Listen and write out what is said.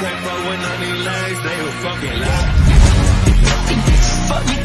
can't fuck with none of these lanes, they were fucking loud. Fuck me